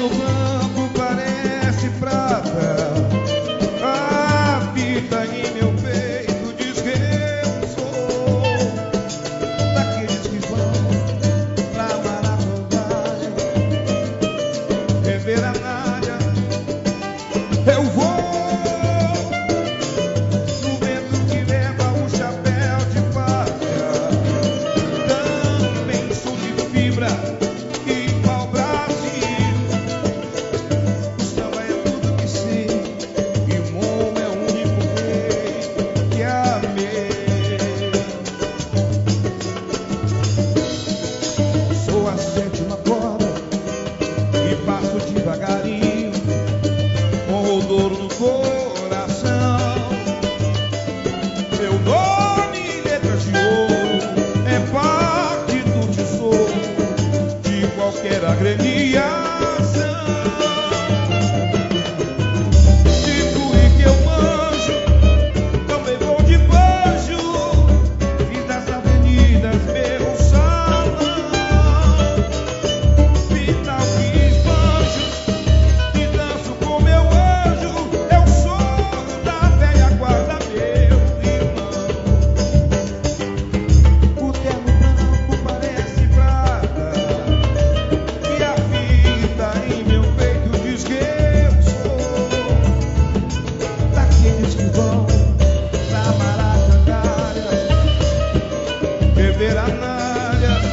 terno branco parece prata. A fita em meu peito diz que eu sou daqueles que vão pra Maracanã rever a Nádia. Eu vou no vento que leva o chapéu de pátria. Também sou de fibra igual Brasil. O samba é tudo que sei e Mon é o único rei que amei. Sou a sétima corda e passo devagarinho com o ouro no coração. Meu nome em letras de ouro é parte do tesouro de qualquer agremiação. Tipo e que eu manjo, também vou de banjo. Fiz das avenidas meu salão. Final que esbanjo e danço com meu anjo. Eu sou da velha guarda, meu irmão. O terno branco parece prata e a fita em meu peito diz que eu sou daqueles que vão pra Maracanã rever a Nádia.